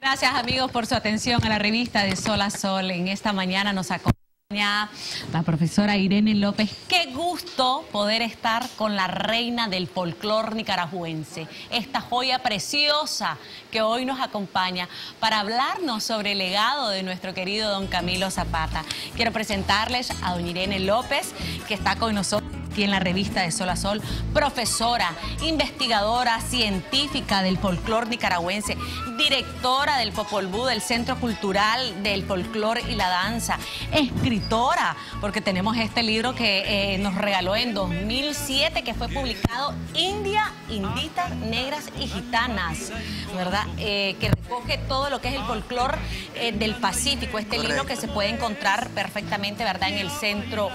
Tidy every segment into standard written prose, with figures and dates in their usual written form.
Gracias, amigos, por su atención a la revista de Sol a Sol. En esta mañana nos acompaña la profesora Irene López. Qué gusto poder estar con la reina del folclor nicaragüense, esta joya preciosa que hoy nos acompaña para hablarnos sobre el legado de nuestro querido don Camilo Zapata. Quiero presentarles a doña Irene López, que está con nosotros aquí en la revista de Sol a Sol, profesora, investigadora, científica del folclor nicaragüense, directora del Popol Vuh, del Centro Cultural del Folclor y la Danza, escritora, porque tenemos este libro que nos regaló en 2007, que fue publicado, India, Inditas, Negras y Gitanas, ¿verdad? Que recoge todo lo que es el folclor del Pacífico, este libro que se puede encontrar perfectamente, ¿verdad?, en el centro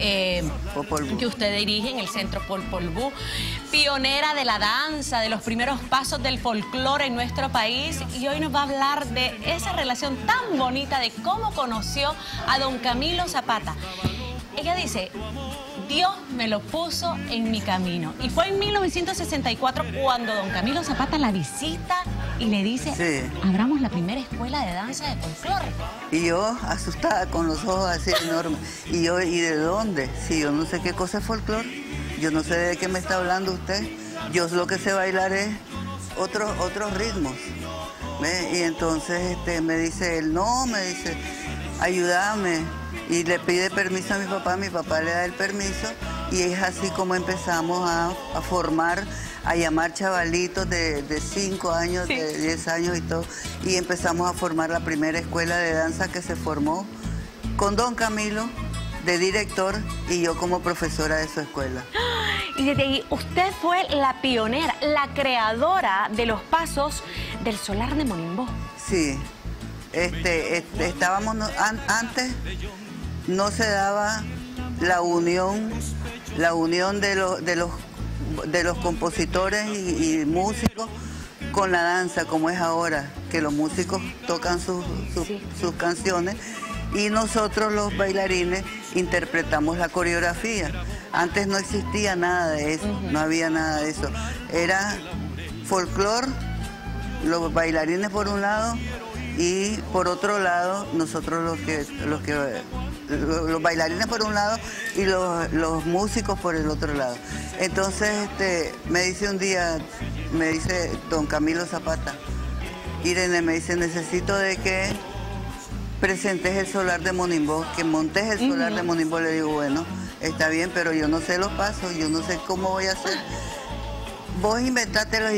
que usted dirige, en el Centro Popol Vuh, pionera de la danza, de los primeros pasos del folclore en nuestro país, y hoy nos va a hablar de esa relación tan bonita de cómo conoció a don Camilo Zapata. Ella dice: Dios me lo puso en mi camino. Y fue en 1964 cuando don Camilo Zapata la visita y le dice: sí, abramos la primera escuela de danza de folclore. Y yo, asustada, con los ojos así enormes. Y yo, ¿y de dónde? Si yo no sé qué cosa es folclore. Yo no sé de qué me está hablando usted. Yo lo que sé bailar es otros ritmos. ¿Ve? Y entonces me dice él, no, me dice, ayúdame. Y le pide permiso a mi papá le da el permiso, y es así como empezamos a formar, a llamar chavalitos de 5 años, sí, de 10 años y todo, y empezamos a formar la primera escuela de danza que se formó con don Camilo de director y yo como profesora de su escuela. Y desde ahí usted fue la pionera, la creadora de los pasos del solar de Monimbó. Sí, estábamos antes. No se daba la unión de los compositores y músicos con la danza, como es ahora, que los músicos tocan sus canciones y nosotros los bailarines interpretamos la coreografía. Antes no existía nada de eso, no había nada de eso. Era folclore, los bailarines por un lado, y por otro lado nosotros los bailarines por un lado y los músicos por el otro lado. Entonces me dice un día, me dice don Camilo Zapata, Irene, me dice, necesito de que presentes el solar de Monimbó, que montes el solar de Monimbó. Le digo, bueno, está bien, pero yo no sé los pasos, yo no sé cómo voy a hacer. Vos inventátelo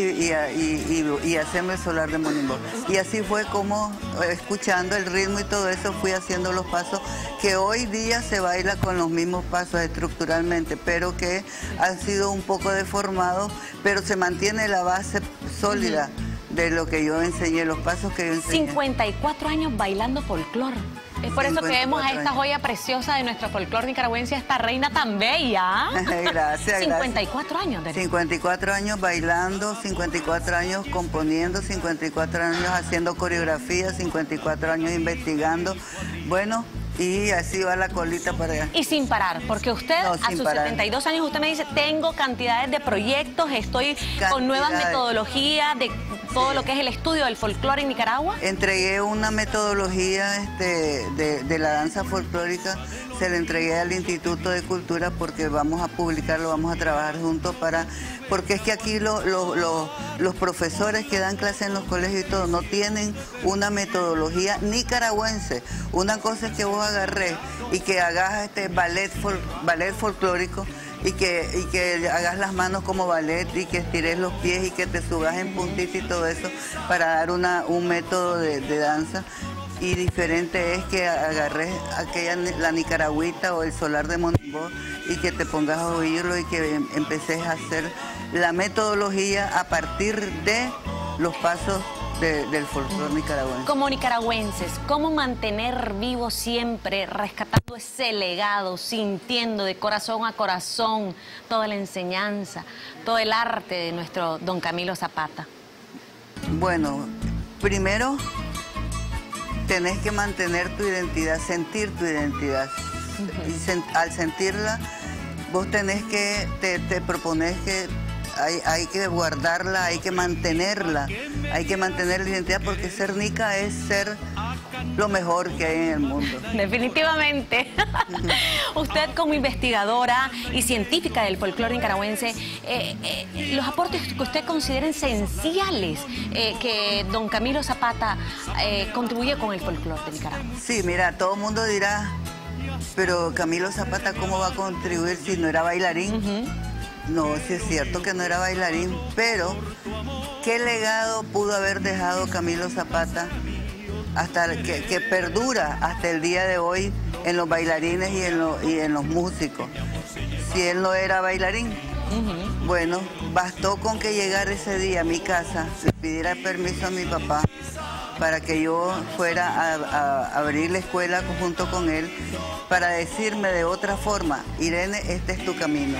y haceme el solar de Monimbó. Y así fue como, escuchando el ritmo y todo eso, fui haciendo los pasos que hoy día se baila con los mismos pasos estructuralmente, pero que han sido un poco deformados, pero se mantiene la base sólida de lo que yo enseñé, los pasos que yo enseñé. 54 años bailando folclor. Es por eso que vemos a esta joya preciosa de nuestro folclor nicaragüense, esta reina tan bella. Gracias, 54 años. 54 años bailando, 54 años componiendo, 54 años haciendo coreografía, 54 años investigando. Bueno, y así va la colita para allá. Y sin parar, porque usted a sus 72 años, usted me dice, tengo cantidades de proyectos, estoy con nuevas metodologías de todo lo que es el estudio del folclore en Nicaragua. Entregué una metodología de la danza folclórica, se la entregué al Instituto de Cultura porque vamos a publicarlo, vamos a trabajar juntos porque es que aquí los profesores que dan clase en los colegios y todo no tienen una metodología nicaragüense. Una cosa es que vos agarrés y que hagas ballet folclórico y que hagas las manos como ballet y que estires los pies y que te subas en puntita y todo eso para dar un método de danza. Y diferente es que agarres la nicaragüita o el solar de Monimbó y que te pongas a oírlo y que empeces a hacer la metodología a partir de los pasos del folclore nicaragüense. Como nicaragüenses, ¿cómo mantener vivo siempre, rescatando ese legado, sintiendo de corazón a corazón toda la enseñanza, todo el arte de nuestro don Camilo Zapata? Bueno, primero tenés que mantener tu identidad, sentir tu identidad. Y al sentirla, vos tenés que, te propones que hay que guardarla, hay que mantenerla, hay que mantener la identidad, porque ser nica es ser lo mejor que hay en el mundo. Definitivamente. Usted como investigadora y científica del folclore nicaragüense, los aportes que usted considera esenciales que don Camilo Zapata contribuye con el folclore de Nicaragua. Sí, mira, todo el mundo dirá, pero Camilo Zapata, ¿cómo va a contribuir si no era bailarín? No, sí es cierto que no era bailarín, pero ¿qué legado pudo haber dejado Camilo Zapata hasta que perdura hasta el día de hoy en los bailarines y en los músicos? Si él no era bailarín. Bueno, bastó con que llegara ese día a mi casa, le pidiera permiso a mi papá para que yo fuera a abrir la escuela junto con él, para decirme de otra forma: Irene, este es tu camino.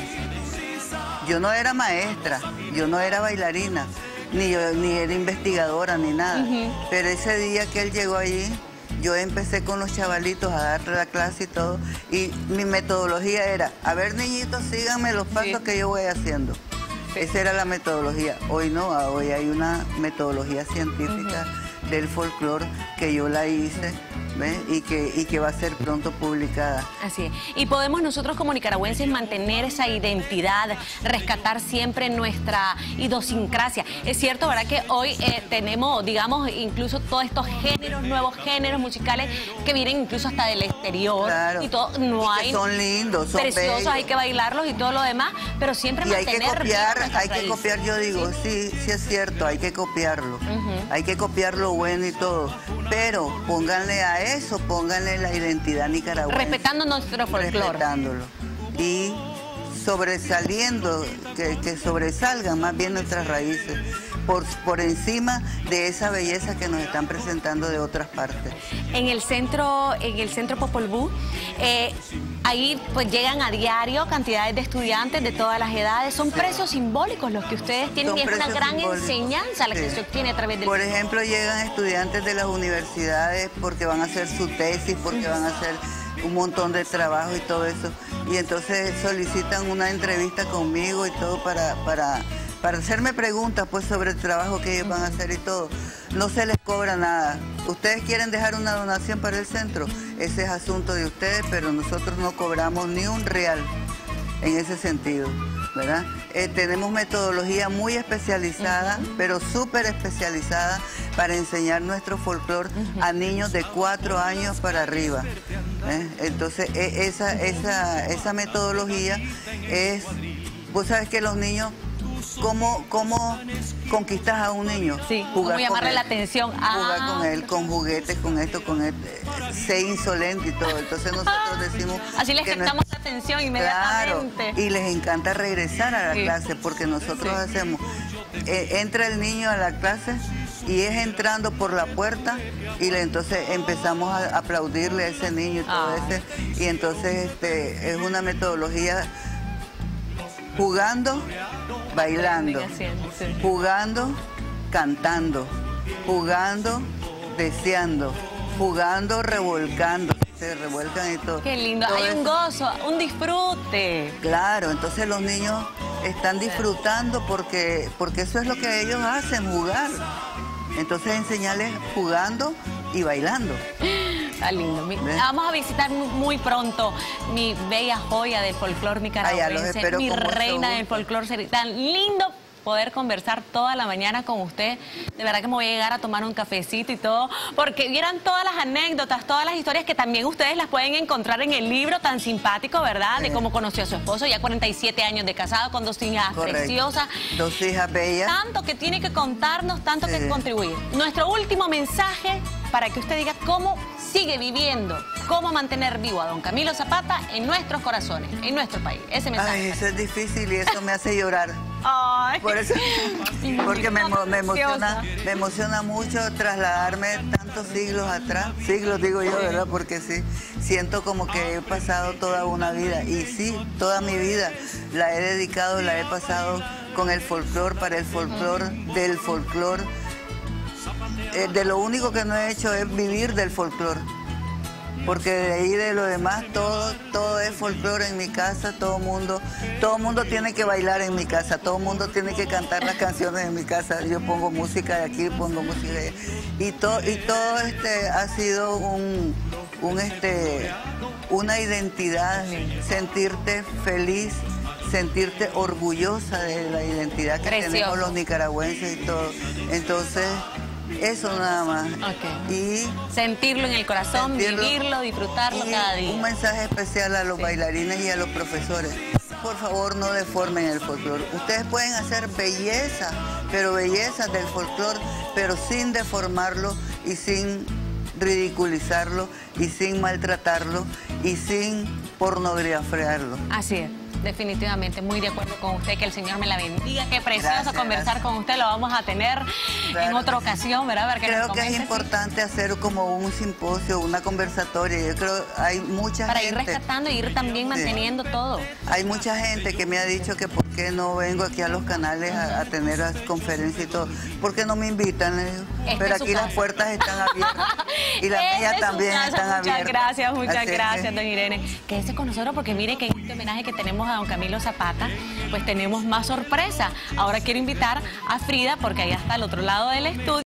Yo no era maestra, yo no era bailarina, ni era investigadora, ni nada. Pero ese día que él llegó allí, yo empecé con los chavalitos a darle la clase y todo, y mi metodología era: a ver, niñitos, síganme los pasos que yo voy haciendo. Esa era la metodología. Hoy no, hoy hay una metodología científica del folclore que yo la hice, ¿ves? Y que va a ser pronto publicada. Así es. Y podemos nosotros como nicaragüenses mantener esa identidad, rescatar siempre nuestra idiosincrasia. Es cierto, ¿verdad?, que hoy tenemos, digamos, incluso todos estos géneros, nuevos géneros musicales que vienen incluso hasta del exterior. Claro. Y todo, no hay... son lindos, son preciosos, bellos. Hay que bailarlos y todo lo demás, pero siempre y mantener... hay que copiar, yo digo, sí es cierto, hay que copiarlo. Hay que copiar lo bueno y todo, pero pónganle a eso, pónganle la identidad nicaragüense. Respetando nuestro folclore. Respetándolo. Y sobresaliendo, que sobresalgan más bien nuestras raíces, por encima de esa belleza que nos están presentando de otras partes. En el centro Popol Vuh, ahí pues llegan a diario cantidades de estudiantes de todas las edades. Son precios simbólicos los que ustedes tienen, y es una gran enseñanza la que se obtiene a través del... Por ejemplo, llegan estudiantes de las universidades porque van a hacer su tesis, porque van a hacer un montón de trabajo y todo eso. Y entonces solicitan una entrevista conmigo y todo para hacerme preguntas pues sobre el trabajo que ellos van a hacer y todo. No se les cobra nada. Ustedes quieren dejar una donación para el centro, ese es asunto de ustedes, pero nosotros no cobramos ni un real en ese sentido, ¿verdad? Tenemos metodología muy especializada, pero súper especializada para enseñar nuestro folclore a niños de 4 años para arriba. Entonces, esa metodología es... Vos sabes que los niños... ¿Cómo conquistas a un niño? Sí, cómo llamarle la atención. Jugar con él, con juguetes, con esto, con ser insolente y todo. Entonces nosotros decimos... Así les captamos la atención inmediatamente. Claro, y les encanta regresar a la clase, porque nosotros hacemos... entra el niño a la clase y es entrando por la puerta, y entonces empezamos a aplaudirle a ese niño y todo ese. Y entonces es una metodología... jugando, bailando, jugando, cantando, jugando, deseando, jugando, revolcando, se revuelcan y todo. Qué lindo, todo hay un gozo, un disfrute. Claro, entonces los niños están disfrutando porque eso es lo que ellos hacen, jugar. Entonces enseñarles jugando y bailando. Está lindo. Vamos a visitar muy pronto mi bella joya del folclore nicaragüense, mi reina del folclore. Tan lindo poder conversar toda la mañana con usted. De verdad que me voy a llegar a tomar un cafecito y todo, porque vieran todas las anécdotas, todas las historias que también ustedes las pueden encontrar en el libro tan simpático, ¿verdad? Sí. De cómo conoció a su esposo, ya 47 años de casado, con 2 hijas preciosas. 2 hijas bellas. Tanto que tiene que contarnos, tanto que contribuir. Nuestro último mensaje para que usted diga cómo sigue viviendo, cómo mantener vivo a don Camilo Zapata en nuestros corazones, en nuestro país. Ese mensaje. Ay, eso es difícil y eso me hace llorar. Ay. Por eso, porque me emociona mucho trasladarme tantos siglos atrás. Siglos digo yo, ¿verdad? Porque sí, siento como que he pasado toda una vida. Y sí, toda mi vida la he dedicado, la he pasado con el folclore, para el folclore, del folclore. De lo único que no he hecho es vivir del folclore. porque de ahí de lo demás todo es folclore en mi casa, todo mundo tiene que bailar en mi casa, todo mundo tiene que cantar las canciones en mi casa. Yo pongo música de aquí, pongo música de allá. Y todo ha sido una identidad, sentirte feliz, sentirte orgullosa de la identidad que tenemos los nicaragüenses y todo. Entonces, eso nada más. Okay. Y sentirlo en el corazón, vivirlo, disfrutarlo cada día. Un mensaje especial a los bailarines y a los profesores. Por favor, no deformen el folclore. Ustedes pueden hacer belleza, pero bellezas del folclore, pero sin deformarlo y sin ridiculizarlo y sin maltratarlo y sin pornografiarlo. Así es. Definitivamente, muy de acuerdo con usted, que el Señor me la bendiga. Qué precioso conversar con usted, lo vamos a tener en otra ocasión, ¿verdad? Creo que es importante hacer como un simposio, una conversatoria. Yo creo que hay mucha gente... Para ir rescatando y ir también manteniendo todo. Hay mucha gente que me ha dicho que por qué no vengo aquí a los canales a tener las conferencias y todo. ¿Por qué no me invitan? Pero aquí las puertas están abiertas. Y las mías también están abiertas. Muchas gracias, doña Irene. Quédese con nosotros porque mire que en este homenaje que tenemos a don Camilo Zapata, pues tenemos más sorpresa. Ahora quiero invitar a Frida porque allá está al otro lado del estudio.